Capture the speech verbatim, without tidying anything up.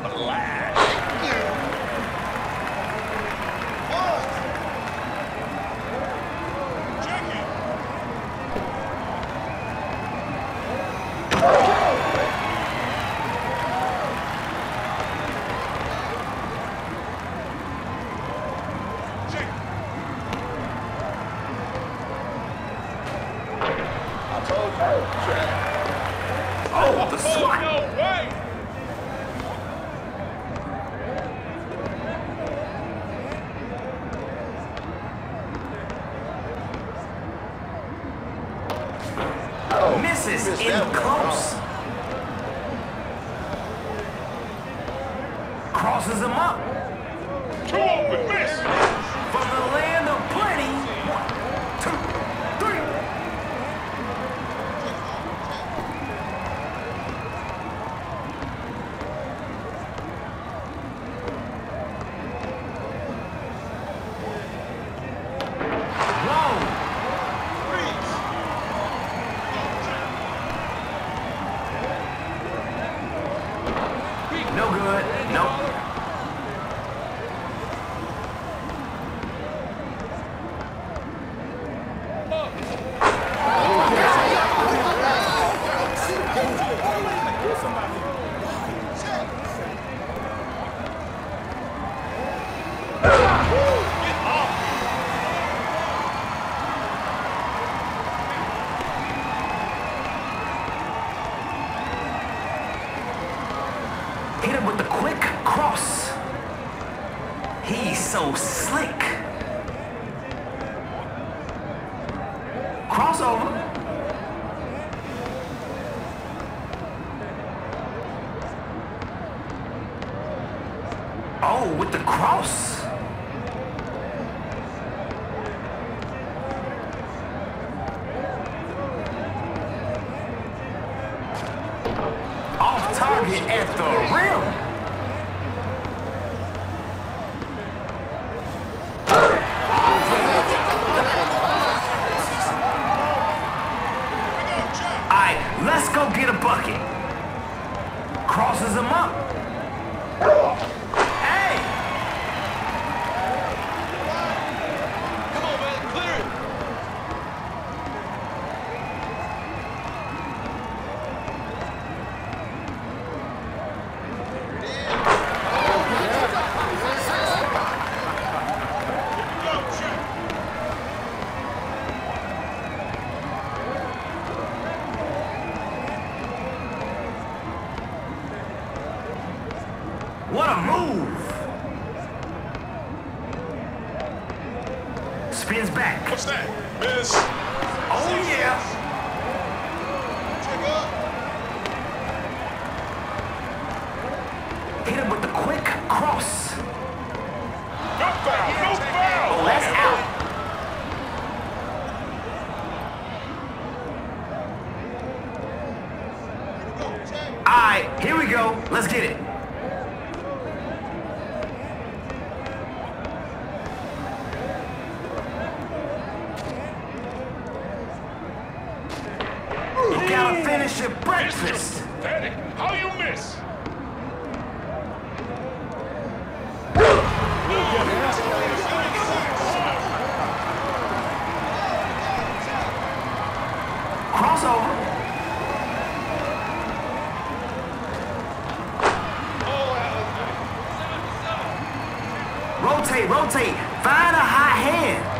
Oh, the swat! No way! Oh, misses in close. Crosses him up. Two open, miss! From the land of plenty. One, two, three. No good. Nope. Hit him with the quick cross. He's so slick. Crossover. Oh, with the cross. Off target at the rim. Let's go get a bucket. Crosses him up. Hey! Come on, man, clear it. What a move! Spins back. What's that? Miss. Oh yeah! Check up. Hit him with the quick cross. No foul, no foul. Oh, that's out. All right, here we go. Let's get it. You gotta finish your breakfast. Pathetic. How you miss? Crossover. Rotate, rotate. Find a high hand.